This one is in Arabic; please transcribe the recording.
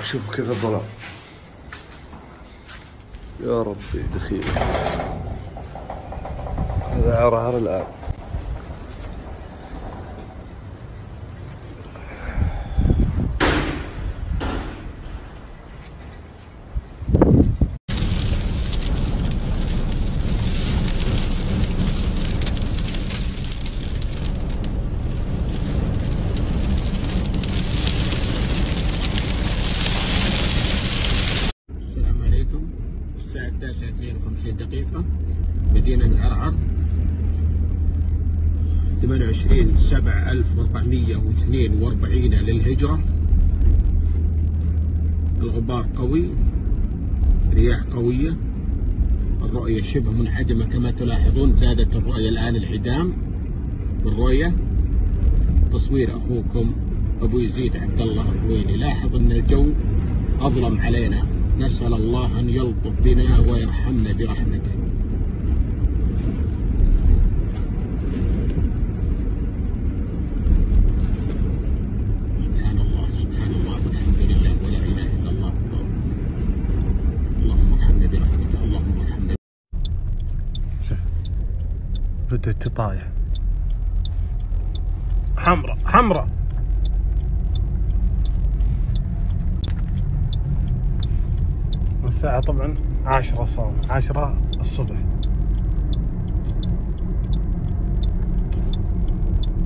شوف كذا الظلام. يا ربي دخيل. هذا عرعر الآن. الساعة 9:52 مدينة عرعر، 28/7/1442 للهجرة. الغبار قوي، رياح قوية، الرؤية شبه منعدمة كما تلاحظون. زادت الرؤية الآن انعدام بالرؤية. تصوير أخوكم أبو يزيد عبد الله الرويني. لاحظ أن الجو أظلم علينا، نسأل الله أن يلطف بنا ويرحمنا برحمته. سبحان الله سبحان الله والحمد لله ولا إله إلا الله. اللهم ارحمنا برحمته، اللهم ارحمنا. بدأت تطايح. حمراء حمراء. الساعة طبعا 10 الصبح.